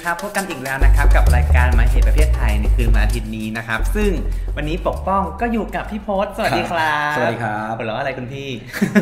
ครับพบกันอีกแล้วนะครับกับรายการหมายเหตุประเภทไทยในคืนวันอาทิตย์นี้นะครับซึ่งวันนี้ปกป้องก็อยู่กับพี่พศสวัสดีครับสวัสดีครับหัวเราะอะไรคุณพี่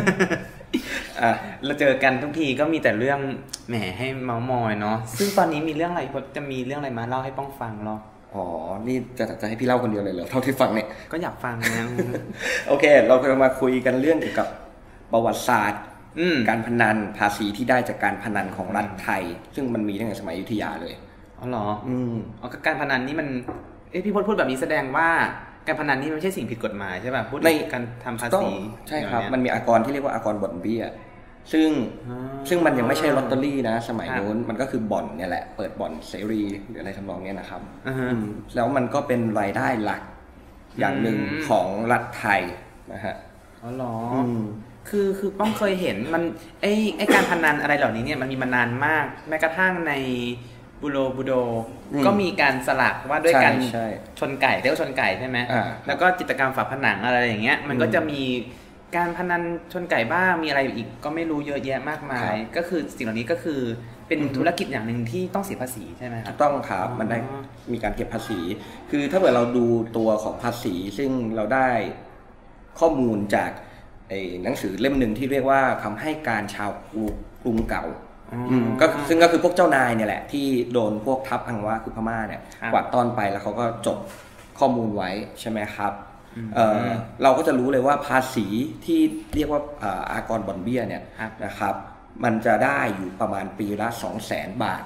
เราเจอกันทุกทีก็มีแต่เรื่องแหมให้เมาท์มอยเนาะซึ่งตอนนี้มีเรื่องอะไรพศจะมีเรื่องอะไรมาเล่าให้ป้องฟังหรออ๋อนี่จะให้พี่เล่าคนเดียวเลยเหรอเท่าที่ฟังเนี่ยก็อยากฟังนะโอเคเราจะมาคุยกันเรื่องเกี่ยวกับประวัติศาสตร์การพนันภาษีที่ได้จากการพนันของรัฐไทยซึ่งมันมีตั้งแต่สมัยอยุธยาเลยอ๋อเหรออ๋อการพนันนี่มันพี่พศพูดแบบนี้แสดงว่าการพนันนี่ไม่ใช่สิ่งผิดกฎหมายใช่ป่ะพูดในการทำภาษีใช่ครับมันมีอากรที่เรียกว่าอากรบ่อนเบี้ยซึ่งมันยังไม่ใช่ลอตเตอรี่นะสมัยนู้นมันก็คือบ่อนเนี่ยแหละเปิดบ่อนเสรีหรืออะไรทำนองนี้นะครับแล้วมันก็เป็นรายได้หลักอย่างหนึ่งของรัฐไทยนะฮะอ๋อเหรอคือป้องเคยเห็นมันไอการพนันอะไรเหล่านี้เนี่ยมันมีมานานมากแม้กระทั่งในบูโดก็มีการสลักว่าด้วยการชนไก่เรียกว่าชนไก่ใช่ไหมแล้วก็จิตรกรรมฝาผนังอะไรอย่างเงี้ยมันก็จะมีการพนันชนไก่บ้างมีอะไรอีกก็ไม่รู้เยอะแยะมากมายก็คือสิ่งเหล่านี้ก็คือเป็นธุรกิจอย่างหนึ่งที่ต้องเสียภาษีใช่ไหมครับต้องครับมันได้มีการเก็บภาษีคือถ้าเกิดเราดูตัวของภาษีซึ่งเราได้ข้อมูลจากหนังสือเล่มหนึ่งที่เรียกว่าคำให้การชาวกรุงเก่าซึ่งก็คือพวกเจ้านายเนี่ยแหละที่โดนพวกทัพอังวะคือพม่าเนี่ยกวาดต้อนไปแล้วเขาก็จดข้อมูลไว้ใช่ไหมครับเราก็จะรู้เลยว่าภาษีที่เรียกว่าอากรบ่อนเบี้ยเนี่ยนะครับมันจะได้อยู่ประมาณปีละ 200,000 บาท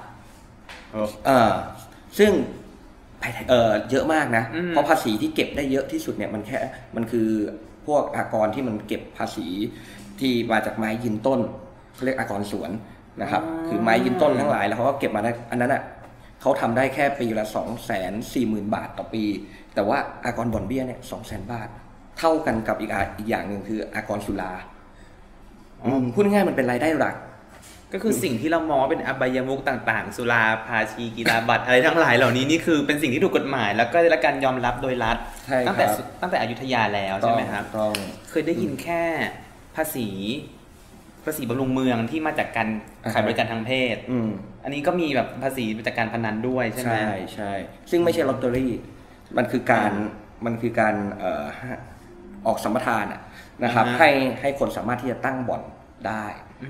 ซึ่งเยอะมากนะเพราะภาษีที่เก็บได้เยอะที่สุดเนี่ยมันคือพวกอากรที่มันเก็บภาษีที่มาจากไม้ยืนต้นเขาเรียกอากรสวนนะครับคือไม้ยืนต้นทั้งหลายแล้วเขาก็เก็บมาได้อันนั้นอ่ะเขาทำได้แค่ปีละ 240,000 บาทต่อปีแต่ว่าอากรบ่อนเบี้ยเนี่ย 200,000 บาทเท่ากันกับอีกอย่างหนึ่งคืออากรสุราพูดง่ายๆมันเป็นรายได้หลักก็คือสิ่งที่เรามองเป็นอบายมุขต่างๆสุราภาชีกีฬาบัตรอะไรทั้งหลายเหล่านี้นี่คือเป็นสิ่งที่ถูกกฎหมายแล้วก็ได้รับการยอมรับโดยรัฐตั้งแต่อยุธยาแล้วใช่ไหมครับเคยได้ยินแค่ภาษีบำรุงเมืองที่มาจากการขายบริการทางเพศอันนี้ก็มีแบบภาษีจากการพนันด้วยใช่ไหมใช่ซึ่งไม่ใช่ลอตเตอรี่มันคือการออกสัมปทานนะครับให้คนสามารถที่จะตั้งบ่อนได้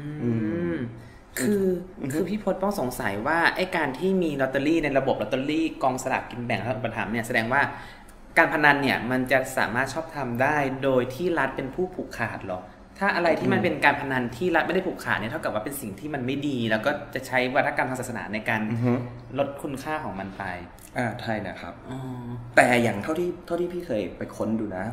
คือพี่พจน์ต้องสงสัยว่าไอ้การที่มีลอตเตอรี่ในระบบลอตเตอรี่กองสลากกินแบ่งรัฐอุปถัมภ์เนี่ยแสดงว่าการพนันเนี่ยมันจะสามารถชอบทำได้โดยที่รัฐเป็นผู้ผูกขาดหรอถ้าอะไรที่มันเป็นการพนันที่รัฐไม่ได้ผูกขาดเนี่ยเท่ากับว่าเป็นสิ่งที่มันไม่ดีแล้วก็จะใช้วัฒนธรรมทางศาสนาในการลดคุณค่าของมันไปใช่นะครับแต่อย่างเท่าที่พี่เคยไปค้นดูนะ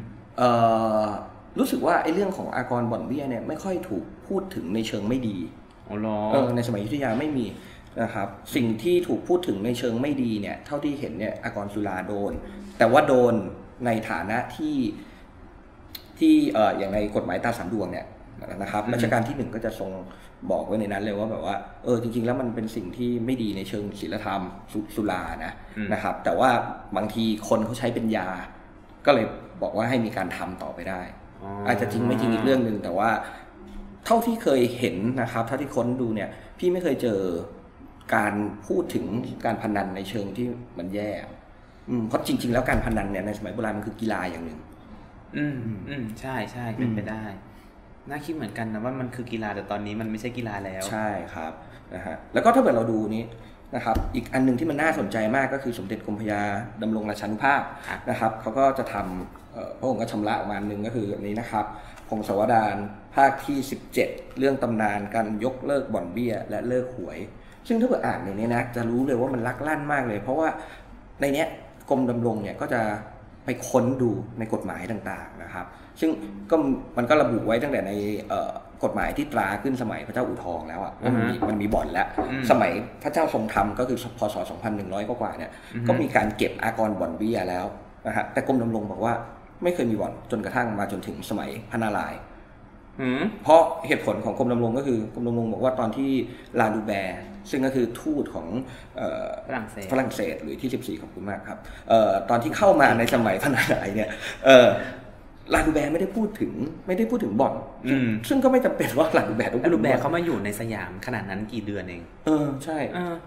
รู้สึกว่าไอ้เรื่องของอากรบ่อนเบี้ยเนี่ยไม่ค่อยถูกพูดถึงในเชิงไม่ดีในสมัยอยุธยาไม่มีนะครับสิ่งที่ถูกพูดถึงในเชิงไม่ดีเนี่ยเท่าที่เห็นเนี่ยอากรสุราโดนแต่ว่าโดนในฐานะที่อย่างในกฎหมายตราสามดวงเนี่ยนะครับรัชกาลที่1ก็จะทรงบอกไว้ในนั้นเลยว่าแบบว่าจริงๆแล้วมันเป็นสิ่งที่ไม่ดีในเชิงศีลธรรมสุรานะครับแต่ว่าบางทีคนเขาใช้เป็นยาก็เลยบอกว่าให้มีการทำต่อไปได้อาจจะจริงไม่จริงอีกเรื่องนึงแต่ว่าเท่าที่เคยเห็นนะครับเท่าที่ค้นดูเนี่ยพี่ไม่เคยเจอการพูดถึงการพนันในเชิงที่มันแย่เพราะจริงๆแล้วการพนันเนี่ยในสมัยโบราณมันคือกีฬาอย่างหนึ่งใช่ใช่เป็นไปได้น่าคิดเหมือนกันนะว่ามันคือกีฬาแต่ตอนนี้มันไม่ใช่กีฬาแล้วใช่ครับนะฮะแล้วก็ถ้าเกิดเราดูนี้นะครับอีกอันนึงที่มันน่าสนใจมากก็คือสมเด็จกรมพระยาดำรงราชานุภาพนะครับเขาก็จะทำพระองค์ก็ชำระออกมาหนึ่งก็คืออันนี้นะครับพงศาวดารภาคที่17เรื่องตำนานการยกเลิกบ่อนเบี้ยและเลิกหวยซึ่งถ้าเกิดอ่านในนี้นะจะรู้เลยว่ามันลักลั่นมากเลยเพราะว่าในเนี้ยกรมดำรงเนี่ยก็จะไปค้นดูในกฎหมายต่างๆนะครับซึ่งมันก็ระบุไว้ตั้งแต่ในกฎหมายที่ตราขึ้นสมัยพระเจ้าอู่ทองแล้วว่ามันมีบ่อนแล้วสมัยพระเจ้าทรงธรรมก็คือพ.ศ. 2100 กว่าเนี่ยก็มีการเก็บอากรบ่อนเบี้ยแล้วนะฮะแต่กรมดำรงบอกว่าไม่เคยมีบ่อนจนกระทั่งมาจนถึงสมัยพระนารายณ์เพราะเหตุผลของกรมดำรงก็คือกรมดำรงบอกว่าตอนที่ลาดูแบร์ซึ่งก็คือทูตของฝรั่งเศสหรือที่14ขอบคุณมากครับตอนที่เข้ามาในสมัยพระนารายณ์เนี่ยลาดูแบร์ไม่ได้พูดถึงบ่อนซึ่งก็ไม่จำเป็นว่าลาดูแบร์ต้องลาดูแบร์เขามาอยู่ในสยามขนาดนั้นกี่เดือนเองใช่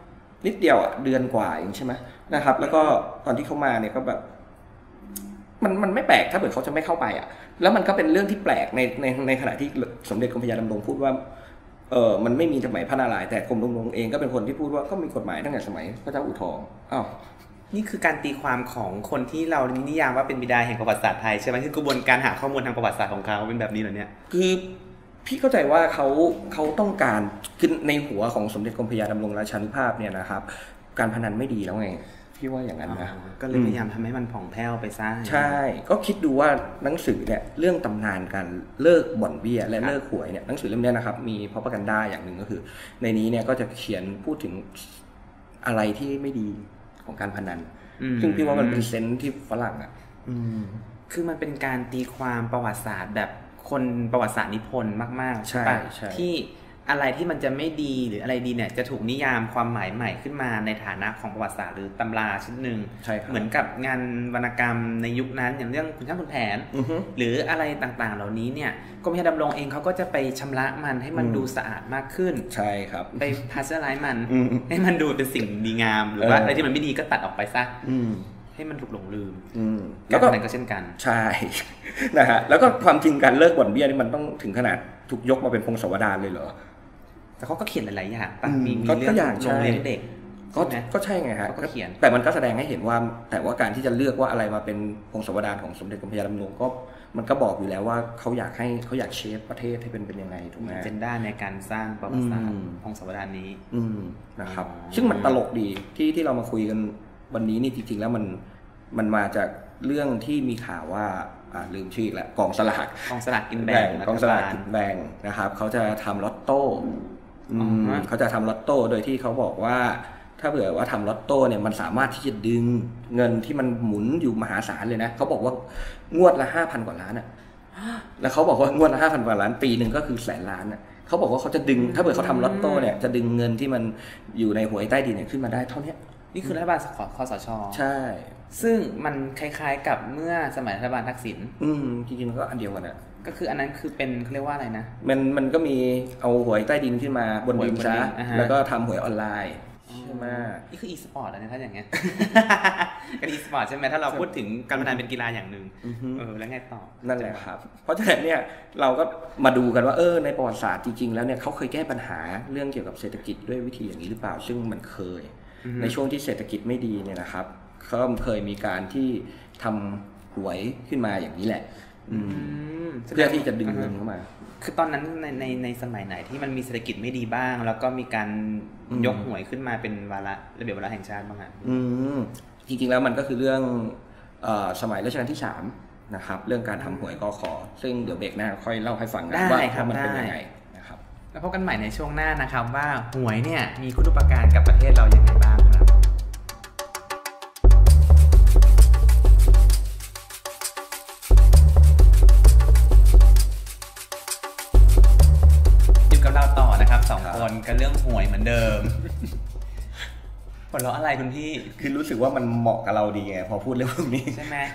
นิดเดียวเดือนกว่าเองใช่ไหมนะครับแล้วก็ตอนที่เขามาเนี่ยก็แบบมันไม่แปลกถ้าเกิดเขาจะไม่เข้าไปแล้วมันก็เป็นเรื่องที่แปลกในขณะที่สมเด็จกรมพระยาดำรงพูดว่ามันไม่มีสมัยพระนารายณ์แต่กรมหลวงเองก็เป็นคนที่พูดว่าก็มีกฎหมายตั้งแต่สมัยพระเจ้าอู่ทองนี่คือการตีความของคนที่เรานิยามว่าเป็นบิดาแห่งประวัติศาสตร์ไทยใช่ไหมคือกระบวนการหาข้อมูลทางประวัติศาสตร์ของเขาเป็นแบบนี้เหรอเนี่ยคือพี่เข้าใจว่าเขาต้องการคือในหัวของสมเด็จกรมพระยาดำรงราชานุภาพเนี่ยนะครับการพนันไม่ดีแล้วไงพี่ว่าอย่างนั้นนะก็เลยพยายามทำให้มันผ่องแผ้วไปซะใช่ก็คิดดูว่าหนังสือเนี่ยเรื่องตำนานการเลิกบ่อนเบี้ยและเลิกหวยเนี่ยหนังสือเล่มนี้นะครับมีพอประกันได้อย่างหนึ่งก็คือในนี้เนี่ยก็จะเขียนพูดถึงอะไรที่ไม่ดีของการพนันซึ่งพี่ว่ามันเป็นเซนส์ที่ฝรั่งคือมันเป็นการตีความประวัติศาสตร์แบบคนประวัติศาสตร์นิพนธ์มากๆใช่ป่ะที่อะไรที่มันจะไม่ดีหรืออะไรดีเนี่ยจะถูกนิยามความหมายใหม่ขึ้นมาในฐานะของประวัติศาสตร์หรือตำราชิ้นหนึ่งเหมือนกับงานวรรณกรรมในยุคนั้นอย่างเรื่องคุณช่างคุณแผนหรืออะไรต่างๆเหล่านี้เนี่ยกรมพระยาดำรงเองเขาก็จะไปชำระมันให้มันดูสะอาดมากขึ้นใช่ครับไปพาสเจอร์ไลซ์มันให้มันดูเป็นสิ่งดีงามหรือว่าอะไรที่มันไม่ดีก็ตัดออกไปซะให้มันถูกหลงลืมแล้วก็นั้นก็เช่นกันใช่นะฮะแล้วก็ความจริงการเลิกบ่อนเบี้ยนี่มันต้องถึงขนาดถูกยกมาเป็นพงศาวดารเลยเหรอแต่เขาก็เขียนหลายๆอย่างมีเรื่องโรงเรียนเด็กก็ใช่ไงฮะก็เขียนแต่มันก็แสดงให้เห็นว่าแต่ว่าการที่จะเลือกว่าอะไรมาเป็นพงศาวดารของสมเด็จกรมพระยาดำรงก็มันก็บอกอยู่แล้วว่าเขาอยากเชฟประเทศให้เป็นยังไงถูกไหมเจนด้าในการสร้างประวัติศาสตร์พงศาวดารนี้นะครับซึ่งมันตลกดีที่เรามาคุยกันวันนี้นี่จริงๆแล้วมันมาจากเรื่องที่มีข่าวว่าลืมชื่ออีกแล้วกองสลากกินแบ่งกองสลากกินแบ่งนะครับเขาจะทำลอตโต้เขาจะทำลอตโต้โดยที่เขาบอกว่าถ้าเผื่อว่าทำลอตโต้เนี่ยมันสามารถที่จะดึงเงินที่มันหมุนอยู่มหาศาลเลยนะเขาบอกว่างวดละ 5,000 กว่าล้านแล้วเขาบอกว่างวดละ 5,000 กว่าล้านปีนึงก็คือ100,000 ล้านเขาบอกว่าเขาจะดึงถ้าเผื่อเขาทำลอตโต้เนี่ยจะดึงเงินที่มันอยู่ในหวยใต้ดินเนี่ยขึ้นมาได้เท่านี้นี่คือรัฐบาลคสช. ใช่ซึ่งมันคล้ายๆกับเมื่อสมัยรัฐบาลทักษิณจริงๆมันก็อันเดียวกันก็คืออันนั้นคือเป็นเขาเรียกว่าอะไรนะมันก็มีเอาหวยใต้ดินขึ้นมาบนดินซะแล้วก็ทำหวยออนไลน์ใช่ไหมนี่คือ e-sport อะไรถ้าอย่างเงี้ยกัน e-sport ใช่ไหมถ้าเราพูดถึงการพนันเป็นกีฬาอย่างหนึ่งแล้วไงต่อนั่นแหละครับเพราะฉะนั้นเนี่ยเราก็มาดูกันว่าในประวัติศาสตร์จริงๆแล้วเนี่ยเขาเคยแก้ปัญหาเรื่องเกี่ยวกับเศรษฐกิจด้วยวิธีอย่างนี้หรือเปล่าซึ่งมันเคยในช่วงที่เศรษฐกิจไม่ดีเนี่ยนะครับเขาเคยมีการที่ทำหวยขึ้นมาอย่างนี้แหละเพื่อที่จะดึงเงินเข้ามาคือตอนนั้นในสมัยไหนที่มันมีเศรษฐกิจไม่ดีบ้างแล้วก็มีการยกหวยขึ้นมาเป็นระเบียบวาระแห่งชาติบ้างจริงๆแล้วมันก็คือเรื่องสมัยรัชกาลที่3นะครับเรื่องการทำหวยกข.ซึ่งเดี๋ยวเบรกหน้าค่อยเล่าให้ฟังกันว่ามันเป็นยังไงนะครับแล้วพบกันใหม่ในช่วงหน้านะครับว่าหวยเนี่ยมีคุณูปการกับประเทศเราอย่างไรบ้างครับเราต่อนะครับ2 คนกันเรื่องหวยเหมือนเดิมหัวเราะอะไรคุณพี่คือรู้สึกว่ามันเหมาะกับเราดีไงพอพูดเรื่องพวกนี้ใช่ไหม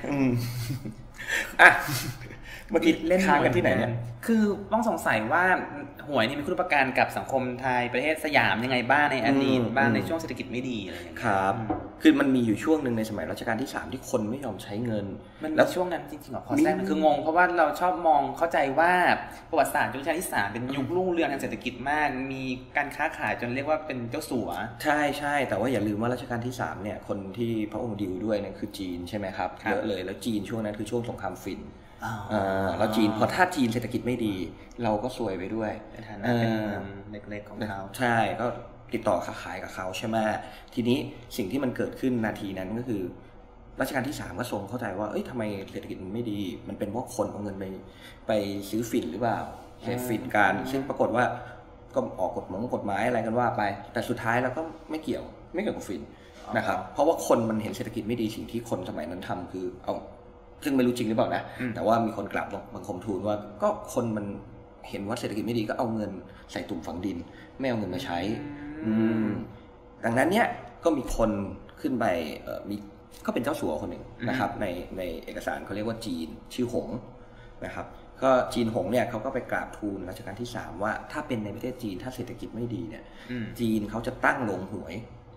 เมื่อกี้เล่นทางกันที่ไหนเนี่ยคือต้องสงสัยว่าหวยนี่มีคุณูปการกับสังคมไทยประเทศสยามยังไงบ้างในอดีตบ้างในช่วงเศรษฐกิจไม่ดีอะไรอย่างเงี้ยครับคือมันมีอยู่ช่วงนึงในสมัยรัชกาลที่3ที่คนไม่ยอมใช้เงินแล้วช่วงนั้นจริงๆขอแทรกคืองงเพราะว่าเราชอบมองเข้าใจว่าประวัติศาสตร์รัชกาลที่3เป็นยุครุ่งเรืองทางเศรษฐกิจมากมีการค้าขายจนเรียกว่าเป็นเจ้าสัวใช่แต่ว่าอย่าลืมว่ารัชกาลที่3เนี่ยคนที่พระองค์ดิวด้วยเนี่ยคือจีนใช่ไหมครับเยอะเลยแล้วจีนช่วงนั้นคือช่วงสงครามฝิ่นแล้วจีนพอถ้าจีนเศรษฐกิจไม่ดีเราก็ซวยไปด้วยในฐานะเป็นเล็กๆของเขาใช่ก็ติดต่อค้าขายกับเขาใช่ไหมทีนี้สิ่งที่มันเกิดขึ้นนาทีนั้นก็คือรัชกาลที่3ก็ทรงเข้าใจว่าทำไมเศรษฐกิจมันไม่ดีมันเป็นเพราะคนเอาเงินไปซื้อฝิ่นหรือเปล่าเสพฝิ่นกันซึ่งปรากฏว่าก็ออกกฎหมายอะไรกันว่าไปแต่สุดท้ายแล้วก็ไม่เกี่ยวกับฝิ่นนะครับเพราะว่าคนมันเห็นเศรษฐกิจไม่ดีสิ่งที่คนสมัยนั้นทำคือเอาซึ่งไม่รู้จริงหรือเปล่านะแต่ว่ามีคนกลับบังคมทูลว่าก็คนมันเห็นว่าเศรษฐกิจไม่ดีก็เอาเงินใส่ตุ่มฝังดินไม่เอาเงินมาใช้ดังนั้นเนี่ยก็มีคนขึ้นไปมีก็เป็นเจ้าสัวคนหนึ่งนะครับในเอกสารเขาเรียกว่าจีนชื่อหงนะครับก็จีนหงเนี่ยเขาก็ไปกราบทูลรัชกาลที่3ว่าถ้าเป็นในประเทศจีนถ้าเศรษฐกิจไม่ดีเนี่ยจีนเขาจะตั้งโรงหวย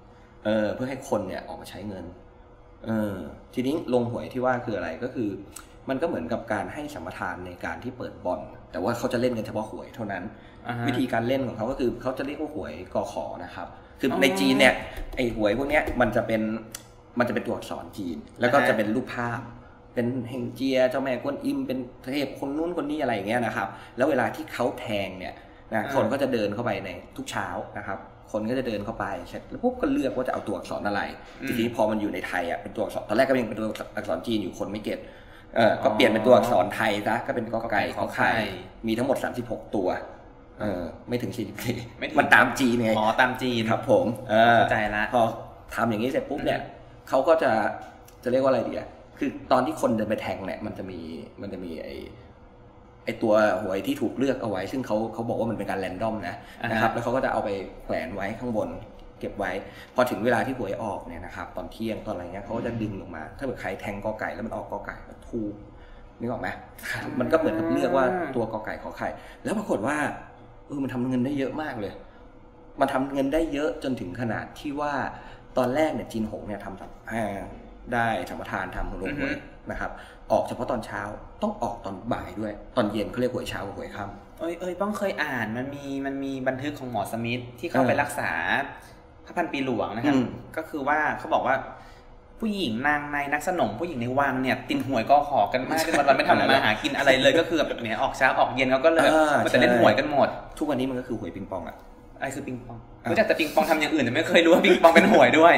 เพื่อให้คนเนี่ยออกมาใช้เงินทีนี้ลงหวยที่ว่าคืออะไรก็คือมันก็เหมือนกับการให้สัมปทานในการที่เปิดบ่อนแต่ว่าเขาจะเล่นกันเฉพาะหวยเท่านั้น วิธีการเล่นของเขาก็คือเขาจะเรียกว่าหวยกข.นะครับคือในจีนเนี่ยไอ้หวยพวกเนี้ยมันจะเป็นตัวอักษรจีนแล้วก็จะเป็นรูปภาพเป็นเฮงเจียเจ้าแม่กวนอิมเป็นเทพคนนู้นคนนี้อะไรอย่างเงี้ยนะครับแล้วเวลาที่เขาแทงเนี่ยนะคนก็จะเดินเข้าไปในทุกเช้านะครับคนก็จะเดินเข้าไปเสร็จแล้วปุ๊บก็เลือกว่าจะเอาตัวอักษรอะไรทีนี้พอมันอยู่ในไทยอ่ะเป็นตัวอักษรตอนแรกก็ยังเป็นตัวอักษรจีนอยู่คนไม่เก็ตก็เปลี่ยนเป็นตัวอักษรไทยซะก็เป็นกอไก่ขอไข่มีทั้งหมด36ตัวไม่ถึง44มันตามจีนไงตามจีนครับผมเข้าใจละพอทำอย่างนี้เสร็จปุ๊บเนี่ยเขาก็จะเรียกว่าอะไรดีอ่ะคือตอนที่คนเดินไปแทงเนี่ยมันจะมีไอตัวหวยที่ถูกเลือกเอาไว้ซึ่งเขาบอกว่ามันเป็นการแรนดอมนะครับแล้วเขาก็จะเอาไปแขวนไว้ข้างบนเก็บไว้พอถึงเวลาที่หวยออกเนี่ยนะครับตอนเที่ยงตอนอะไรเงี้ยเขาก็จะดึงลงมาถ้าเกิดใครแทงกอไก่แล้วมันออกกอไก่ก็ถูกนึกออกไหมมันก็เหมือนกับเลือกว่าตัวกอไก่ขอไข่แล้วปรากฏว่ามันทำเงินได้เยอะมากเลยมันทำเงินได้เยอะจนถึงขนาดที่ว่าตอนแรกเนี่ยจีนหงเนี่ยทำได้สัมปทานทำลงหวยนะครับออกเฉพาะตอนเช้าต้องออกตอนบ่ายด้วยตอนเย็นเขาเรียกหวยเช้ากับหวยค่ำป้องเคยอ่านมันมีบันทึกของหมอสมิธที่เข้าไปรักษาพระพันปีหลวงนะครับก็คือว่าเขาบอกว่าผู้หญิงนางในนักสนมผู้หญิงในวังเนี่ยติดหวยก็ขอกันมากจนวันไม่ทำมาหากินอะไรเลยก็คือแบบเนี่ยออกเช้าออกเย็นเขาก็เลยมันจะเล่นหวยกันหมดทุกวันนี้มันก็คือหวยปิงปองอะไรคือปิงปองรู้จักแต่ปิงปองทำอย่างอื่นแต่ไม่เคยรู้ว่าปิงปองเป็นหวยด้วย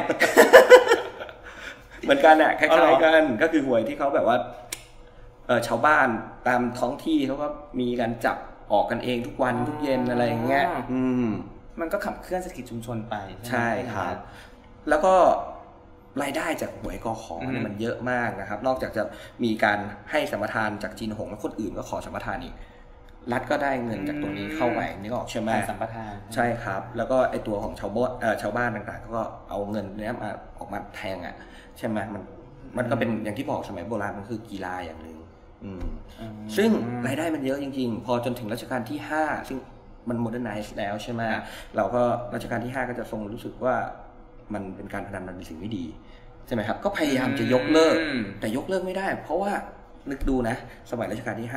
เหมือนกันคล้ายๆกันก็คือหวยที่เขาแบบว่าชาวบ้านตามท้องที่เขาก็มีการจับออกกันเองทุกวันทุกเย็นอะไรอย่างเงี้ยมันก็ขับเคลื่อนเศรษฐกิจชุมชนไปใช่ครับแล้วก็รายได้จากหวยกข.เนี่ยมันเยอะมากนะครับนอกจากจะมีการให้สัมปทานจากจีนหงแล้วคนอื่นก็ขอสัมปทานอีกรัฐก็ได้เงินจากตรงนี้เข้าไปนี่ก็ออกใช่ไหมสัมปทานใช่ครับแล้วก็ไอตัวของชาวบ้านต่างๆก็เอาเงินนี้มาออกมาแทงใช่ไหมมันก็เป็นอย่างที่บอกสมัยโบราณมันคือกีฬาอย่างหนึ่งซึ่งรายได้มันเยอะจริงๆพอจนถึงรัชกาลที่5ซึ่งมันโมเดิร์นไนซ์แล้วใช่ไหมเราก็รัชกาลที่5ก็จะทรงรู้สึกว่ามันเป็นการพนันมันเป็นสิ่งไม่ดีใช่ไหมครับก็พยายามจะยกเลิกแต่ยกเลิกไม่ได้เพราะว่านึกดูนะสมัยรัชกาลที่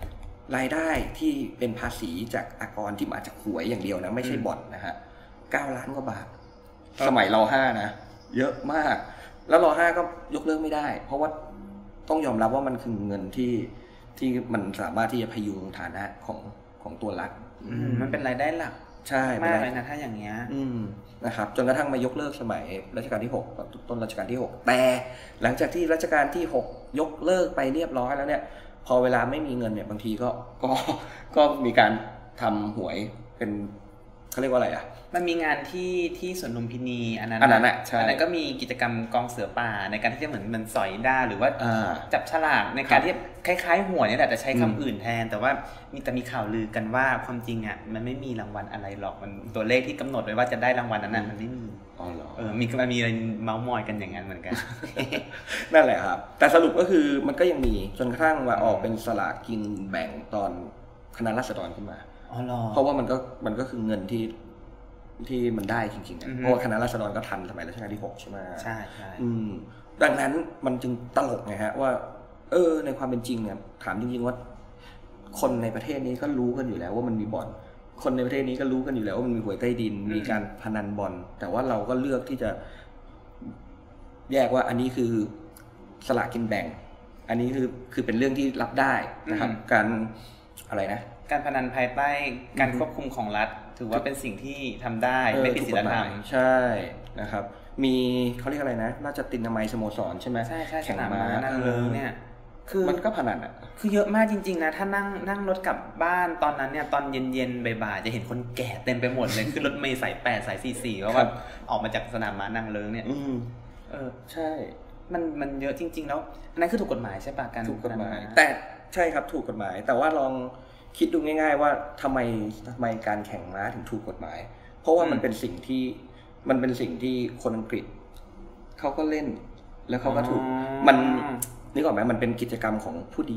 5รายได้ที่เป็นภาษีจากอากรที่มาจากหวยอย่างเดียวนะไม่ใช่บ่อนนะฮะ9 ล้านกว่าบาทสมัยร.5นะเยอะมากแล้วร.5ก็ยกเลิกไม่ได้เพราะว่าต้องยอมรับว่ามันคือเงินที่มันสามารถที่จะพยุงฐานะของตัวรัฐมันเป็นรายได้หลักใช่มากเลยนะถ้าอย่างเงี้ยนะครับจนกระทั่งมายกเลิกสมัยรัชกาลที่6ต้นรัชกาลที่6แต่หลังจากที่รัชกาลที่6ยกเลิกไปเรียบร้อยแล้วเนี่ยพอเวลาไม่มีเงินเนี่ยบางทีก็มีการทำหวยเป็นเขาเรียกว่าอะไรมันมีงานที่สวนลุมพินีอันนั้นก็มีกิจกรรมกองเสือป่าในการที่จะเหมือนมันสอยด้าหรือว่าจับฉลากในการที่คล้ายๆหวยนี่แหละแต่ใช้คำอื่นแทนแต่ว่ามีข่าวลือกันว่าความจริงมันไม่มีรางวัลอะไรหรอกมันตัวเลขที่กำหนดไว้ว่าจะได้รางวัลนั้นมันไม่มีมีอะไรเมาส์มอยกันอย่างนั้นเหมือนกันนั่นแหละครับแต่สรุปก็คือมันก็ยังมีจนกระทั่งว่าออกเป็นสลากกินแบ่งตอนคณะราษฎรขึ้นมาเพราะว่ามันก็คือเงินที่มันได้จริงๆเพราะว่าคณะราษฎรก็ทันสมัยรัชกาลที่6ใช่ไหมใช่ใช่ดังนั้นมันจึงตลกไงฮะว่าในความเป็นจริงเนี่ยถามจริงๆว่าคนในประเทศนี้ก็รู้กันอยู่แล้วว่ามันมีบ่อนคนในประเทศนี้ก็รู้กันอยู่แล้วว่ามันมีหวยใต้ดินมีการพนันบอลแต่ว่าเราก็เลือกที่จะแยกว่าอันนี้คือสลากกินแบ่งอันนี้คือเป็นเรื่องที่รับได้นะครับการอะไรนะการพนันภายใต้การควบคุมของรัฐถือว่าเป็นสิ่งที่ทำได้ไม่ผิดศีลธรรมใช่นะครับมีเขาเรียกอะไรนะราชตินามัยสโมสรใช่ไหมใช่ใช่สนามม้านั่งเลิงเนี่ยคือมันก็พนันคือเยอะมากจริงๆนะถ้านั่งรถกลับบ้านตอนนั้นเนี่ยตอนเย็นๆบ่ายๆจะเห็นคนแก่เต็มไปหมดเลยคือรถเมล์สาย8สาย44เพราะว่าออกมาจากสนามม้านั่งเลิงเนี่ยใช่มันเยอะจริงๆแล้วอันนั้นคือถูกกฎหมายใช่ปะการถูกกฎหมายแต่ใช่ครับถูกกฎหมายแต่ว่าลองคิดดูง่ายๆว่าทำไมการแข่งม้าถึงถูกกฎหมายเพราะว่ามันเป็นสิ่งที่คนอังกฤษเขาก็เล่นแล้วเขาก็ถูกมันนึกออกไหมมันเป็นกิจกรรมของผู้ดี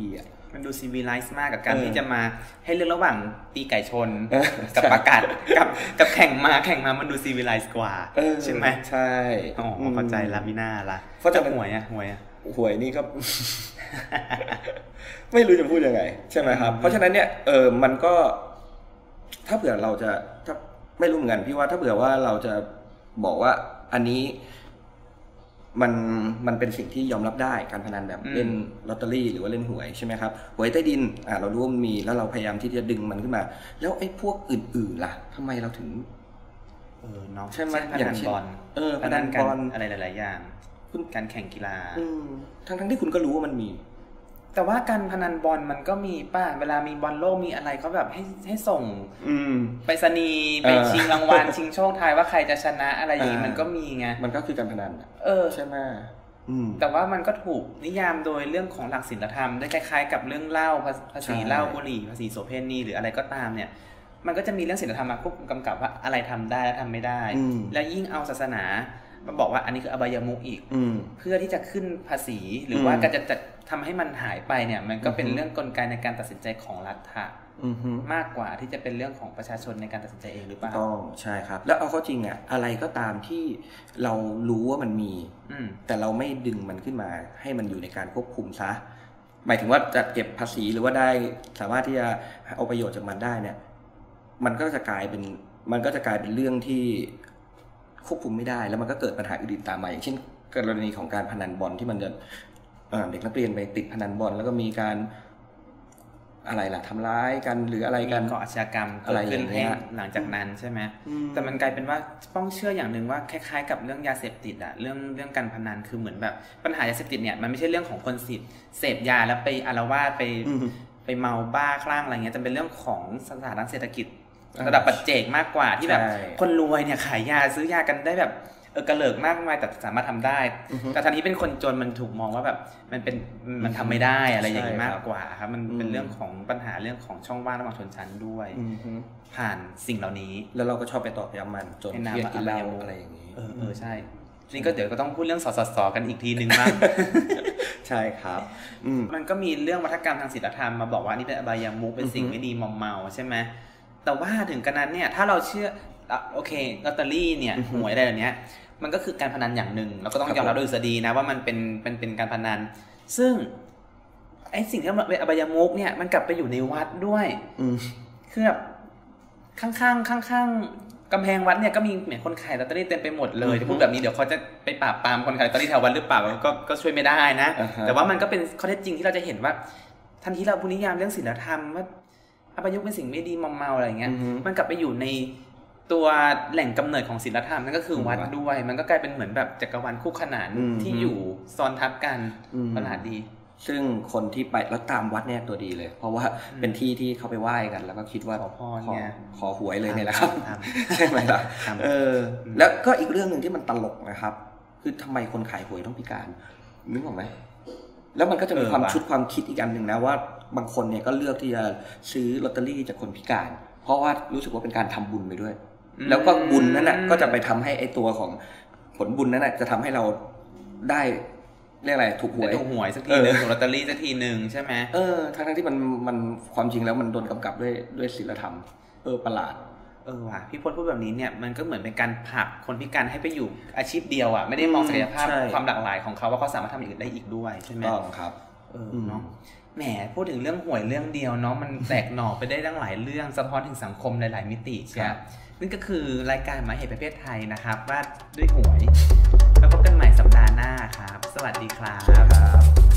มันดูซีวิไลซ์มากกับการที่จะมาให้เลือกระหว่างตีไก่ชนกับประกาศกับแข่งมามันดูซีวิไลซ์กว่าใช่ไหมใช่อ๋อเข้าใจละมิน่าละเพราะจะหวยนี่ก็ ไม่รู้จะพูดยังไงใช่ไหมครับเพราะฉะนั้นเนี่ยมันก็ถ้าเผื่อเราจะถ้าไม่รู้เหมือนกันพี่ว่าถ้าเผื่อว่าเราจะบอกว่าอันนี้มันเป็นสิ่งที่ยอมรับได้การพนันแบบเล่นลอตเตอรี่หรือว่าเล่นหวยใช่ไหมครับหวยใต้ดินเรารู้ว่ามันมีแล้วเราพยายามที่จะดึงมันขึ้นมาแล้วไอ้พวกอื่นๆล่ะทำไมเราถึงเนาะใช่ไหมพนันบอลพนันบอลอะไรหลายๆอย่างการแข่งกีฬาทั้งที่คุณก็รู้ว่ามันมีแต่ว่าการพนันบอลมันก็มีป้าเวลามีบอลโลกมีอะไรเขาแบบให้ส่งไปรษณีย์ไปชิงรางวัลชิงโชคทายว่าใครจะชนะอะไรอย่างนี้มันก็มีไงมันก็คือการพนันใช่ไหมแต่ว่ามันก็ถูกนิยามโดยเรื่องของหลักศีลธรรมได้คล้ายๆกับเรื่องเหล้าภาษีเหล้าบุหรี่ภาษีโสเภณีหรืออะไรก็ตามเนี่ยมันก็จะมีเรื่องศีลธรรมมาควบคุมกำกับว่าอะไรทำได้และทำไม่ได้แล้วยิ่งเอาศาสนามาบอกว่าอันนี้คืออบายมุขอีกเพื่อที่จะขึ้นภาษีหรือว่าการจะทำให้มันหายไปเนี่ยมันก็เป็นเรื่องกลไกในการตัดสินใจของรัฐะมากกว่าที่จะเป็นเรื่องของประชาชนในการตัดสินใจเองหรือเปล่าต้องใช่ครับแล้วเอาเข้าจริงอ่ะอะไรก็ตามที่เรารู้ว่ามันมีแต่เราไม่ดึงมันขึ้นมาให้มันอยู่ในการควบคุมซะหมายถึงว่าจะเก็บภาษีหรือว่าได้สามารถที่จะเอาประโยชน์จากมันได้เนี่ยมันก็จะกลายเป็นเรื่องที่ควบคุมไม่ได้แล้วมันก็เกิดปัญหาอื่นๆตามมาอย่างเช่นกรณีของการพนันบอลที่มันจะเด็กนักเรียนไปติดพนันบอลแล้วก็มีการอะไรล่ะทำร้ายกันหรืออะไรกันก่ออาชญากรรมเกิดขึ้นหลังจากนั้นใช่ไหมแต่มันกลายเป็นว่าต้องเชื่ออย่างหนึ่งว่าคล้ายๆกับเรื่องยาเสพติดอะเรื่องการพนันคือเหมือนแบบปัญหายาเสพติดเนี่ยมันไม่ใช่เรื่องของคนเสพยาแล้วไปอาละวาดไปเมาบ้าคลั่งอะไรเงี้ยแต่เป็นเรื่องของสถานะเศรษฐกิจระดับปัจเจกมากกว่าที่แบบคนรวยเนี่ยขายยาซื้อยากันได้แบบกระเลิกมากมายแต่สามารถทำได้แต่ทันทีเป็นคนจนมันถูกมองว่าแบบมันทำไม่ได้อะไรอย่างนี้มากกว่าครับมันเป็นเรื่องของปัญหาเรื่องของช่องว่างระหว่างชนชั้นด้วยผ่านสิ่งเหล่านี้แล้วเราก็ชอบไปตอกย้ำมันจนเครียดกินเหล้าอะไรอย่างนี้ใช่นี่ก็เดี๋ยวก็ต้องพูดเรื่องสกันอีกทีนึงบ้างใช่ครับมันก็มีเรื่องวัฒกรรมทางศีลธรรมมาบอกว่านี่เป็นอบายมุขเป็นสิ่งไม่ดีมอมเมาใช่ไหมแต่ว่าถึงกระนั้นเนี่ยถ้าเราเชื่อโอเคลอตเตอรี่เนี่ยหวยอะไรแบบเนี้ยมันก็คือการพนันอย่างหนึ่งเราก็ต้องยอมรับโดยสดีนะว่ามันเป็นการพนันซึ่งไอ้สิ่งที่เป็นอบายมุขเนี่ยมันกลับไปอยู่ในวัดด้วยคือแบบข้างกำแพงวัดเนี่ยก็มีเหมือนคนขายลอตเตอรี่เต็มไปหมดเลยจะพูดแบบนี้เดี๋ยวเขาจะไปปราบปรามคนขายลอตเตอรี่แถววัดหรือเปล่าก็ช่วยไม่ได้นะแต่ว่ามันก็เป็นข้อเท็จจริงที่เราจะเห็นว่าทันทีเราพูดนิยามเรื่องศีลธรรมว่าอบายมุขเป็นสิ่งไม่ดีมอมเมาอะไรอย่างเงี้ยมันกลับไปอยู่ในตัวแหล่งกำเนิดของศีลธรรมนั่นก็คือวัดด้วยมันก็กลายเป็นเหมือนแบบจักรวาลคู่ขนานที่อยู่ซ้อนทับกันประหลาดดีซึ่งคนที่ไปแล้วตามวัดเนี่ยตัวดีเลยเพราะว่าเป็นที่ที่เขาไปไหว้กันแล้วก็คิดว่าขอหวยเลยเนี่ยแหละครับใช่ไหมล่ะแล้วก็อีกเรื่องนึงที่มันตลกนะครับคือทำไมคนขายหวยต้องพิการนึกออกไหมแล้วมันก็จะมีความคิดอีกอันหนึ่งนะว่าบางคนเนี่ยก็เลือกที่จะซื้อลอตเตอรี่จากคนพิการเพราะว่ารู้สึกว่าเป็นการทำบุญไปด้วยแล้วก็บุญนั้นน่ะก็จะไปทำให้ไอ้ตัวของผลบุญนั้นน่ะจะทำให้เราได้เรียกอะไรถูกหวยสักทีนึงถูกลอตเตอรี่สักทีนึงใช่ไหมทั้งที่มันความจริงแล้วมันโดนกำกับด้วยศีลธรรมประหลาดว่ะพี่พจน์พูดแบบนี้เนี่ยมันก็เหมือนเป็นการผลักคนพิการให้ไปอยู่อาชีพเดียวอ่ะไม่ได้มองศักยภาพความหลากหลายของเขาว่าเขาสามารถทำอย่างอื่นได้อีกด้วยใช่ไหมต้องครับเนาะแหมพูดถึงเรื่องหวยเรื่องเดียวเนาะมันแตกหน่อไปได้ตั้งหลายเรื่องสะท้อนถึงสังคมหลายๆมิติใช่นั่นก็คือรายการหมายเหตุประเภทไทยนะครับว่าด้วยหวยแล้วพบกันใหม่สัปดาห์หน้าครับสวัสดีครับ